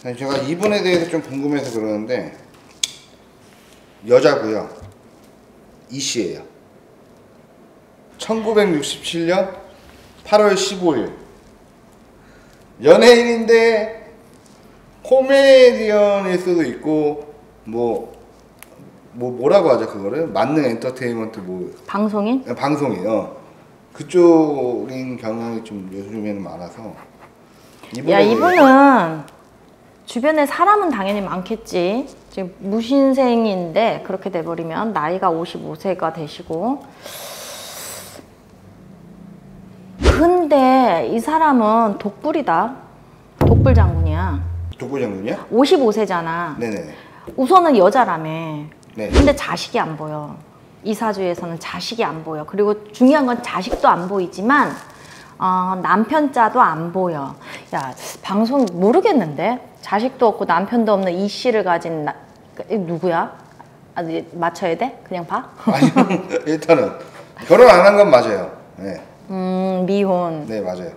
제가 이분에 대해서 좀 궁금해서 그러는데 여자고요. 이씨예요. 1967년 8월 15일 연예인인데 코미디언일 수도 있고 뭐라고 하죠 그거를? 만능 엔터테인먼트 방송인? 방송이요. 그쪽인 경향이 좀 요즘에는 많아서. 이분은 주변에 사람은 당연히 많겠지. 지금 무신생인데 그렇게 돼버리면 나이가 55세가 되시고. 근데 이 사람은 독불이다. 독불 장군이야. 독불 장군이야? 55세잖아. 네네. 우선은 여자라며. 네. 근데 자식이 안 보여. 이 사주에서는 자식이 안 보여. 그리고 중요한 건 자식도 안 보이지만 남편 자도 안 보여. 야, 방송 모르겠는데? 자식도 없고 남편도 없는 이 씨를 가진 누구야? 맞춰야 돼? 그냥 봐? 아니요. 일단은 결혼 안 한 건 맞아요. 네. 미혼. 네, 맞아요.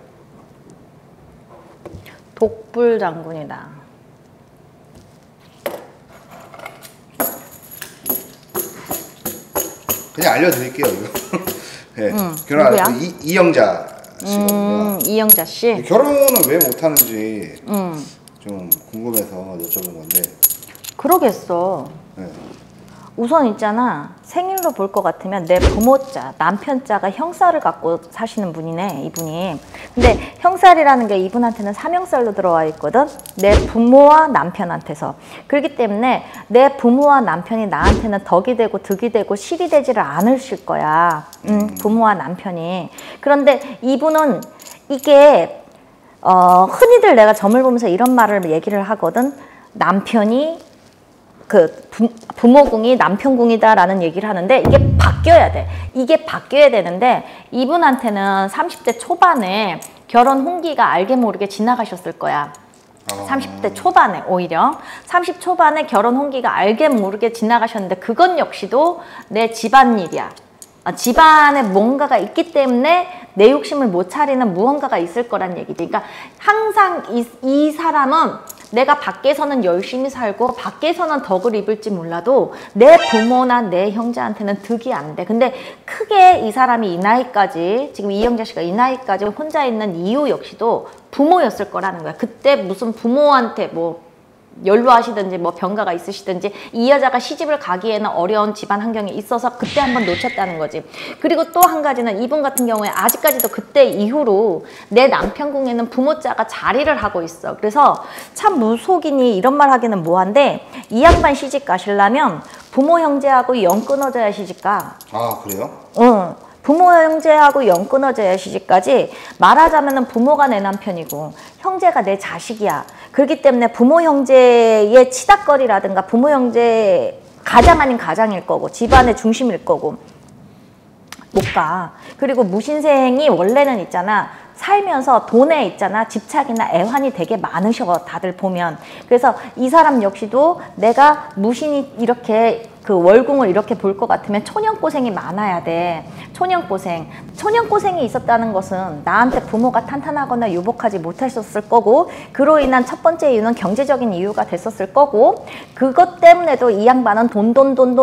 독불 장군이다. 그냥 알려드릴게요. 이거. 네. 결혼 안 했고 이영자 씨거든요. 이영자 씨. 결혼은 왜 못하는지 좀 궁금해서 여쭤본 건데. 그러겠어. 네. 우선 있잖아, 생일로 볼 것 같으면 내 부모자, 남편자가 형살을 갖고 사시는 분이네, 이분이. 근데 형살이라는 게 이분한테는 삼형살로 들어와 있거든. 내 부모와 남편한테서. 그렇기 때문에 내 부모와 남편이 나한테는 덕이 되고 득이 되고 실이 되지를 않으실 거야. 부모와 남편이. 그런데 이분은 이게 흔히들 내가 점을 보면서 이런 말을 얘기를 하거든. 남편이 부모궁이 남편궁이다라는 얘기를 하는데 이게 바뀌어야 돼. 이게 바뀌어야 되는데 이분한테는 30대 초반에 결혼 홍기가 알게 모르게 지나가셨을 거야. 30대 초반에 오히려 30 초반에 결혼 홍기가 알게 모르게 지나가셨는데 그건 역시도 내 집안일이야. 집안에 뭔가가 있기 때문에 내 욕심을 못 차리는 무언가가 있을 거란 얘기지. 그러니까 항상 이 사람은 내가 밖에서는 열심히 살고 밖에서는 덕을 입을지 몰라도 내 부모나 내 형제한테는 득이 안 돼. 근데 크게 이 사람이 이 나이까지, 지금 이영자 씨가 이 나이까지 혼자 있는 이유 역시도 부모였을 거라는 거야. 그때 무슨 부모한테 연로하시든지 병가가 있으시든지 이 여자가 시집을 가기에는 어려운 집안 환경이 있어서 그때 한번 놓쳤다는 거지. 그리고 또 한 가지는 이분 같은 경우에 아직까지도 그때 이후로 내 남편궁에는 부모자가 자리를 하고 있어. 그래서 참 무속이니 이런 말 하기는 뭐한데 이 양반 시집 가시려면 부모 형제하고 영 끊어져야 시집 가. 아, 그래요? 응. 부모 형제하고 영 끊어져야 시집까지. 말하자면 부모가 내 남편이고 형제가 내 자식이야. 그렇기 때문에 부모 형제의 치닥거리라든가 부모 형제 가장 아닌 가장일 거고 집안의 중심일 거고 못 가. 그리고 무신생이 원래는 있잖아, 살면서 돈에 있잖아 집착이나 애환이 되게 많으셔, 다들 보면. 그래서 이 사람 역시도 내가 무신이 이렇게 월궁을 이렇게 볼 것 같으면 초년고생이 많아야 돼. 초년고생이 있었다는 것은 나한테 부모가 탄탄하거나 유복하지 못하셨을 거고, 그로 인한 첫 번째 이유는 경제적인 이유가 됐었을 거고, 그것 때문에도 이 양반은 돈.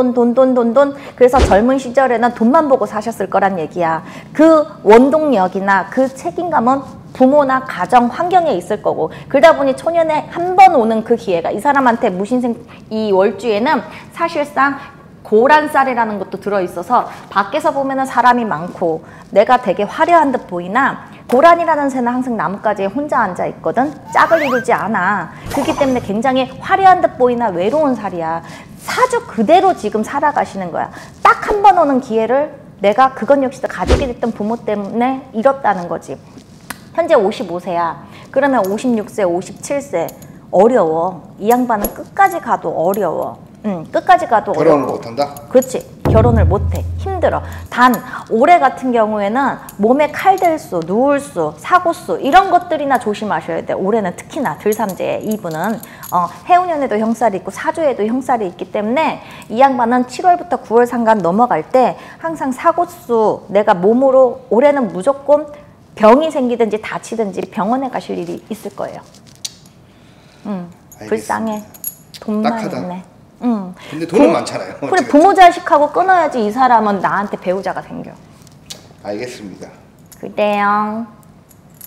그래서 젊은 시절에는 돈만 보고 사셨을 거란 얘기야. 그 원동력이나 그 책임감은 부모나 가정 환경에 있을 거고, 그러다 보니 초년에 한 번 오는 그 기회가 이 사람한테 무신생 이 월주에는 사실상 고란쌀이라는 것도 들어있어서 밖에서 보면은 사람이 많고 내가 되게 화려한 듯 보이나 고란이라는 새는 항상 나뭇가지에 혼자 앉아 있거든. 짝을 이루지 않아. 그렇기 때문에 굉장히 화려한 듯 보이나 외로운 살이야. 사주 그대로 지금 살아가시는 거야. 딱 한 번 오는 기회를 내가 그건 역시도 가족이 됐던 부모 때문에 잃었다는 거지. 현재 55세야. 그러면 56세, 57세 어려워. 이 양반은 끝까지 가도 어려워. 끝까지 가도 결혼을 어려워. 못한다? 그렇지. 결혼을 못해. 힘들어. 단 올해 같은 경우에는 몸에 칼댈 수, 누울 수, 사고 수 이런 것들이나 조심하셔야 돼. 올해는 특히나 들삼재 이분은 해운년에도 형살이 있고 사주에도 형살이 있기 때문에 이 양반은 7월부터 9월 상간 넘어갈 때 항상 사고 수, 내가 몸으로 올해는 무조건 병이 생기든지 다치든지 병원에 가실 일이 있을 거예요. 불쌍해. 돈만 딱하다. 있네. 응. 근데 돈은 많잖아요. 그래 부모 자식하고 끊어야지 이 사람은 나한테 배우자가 생겨. 알겠습니다. 그래요.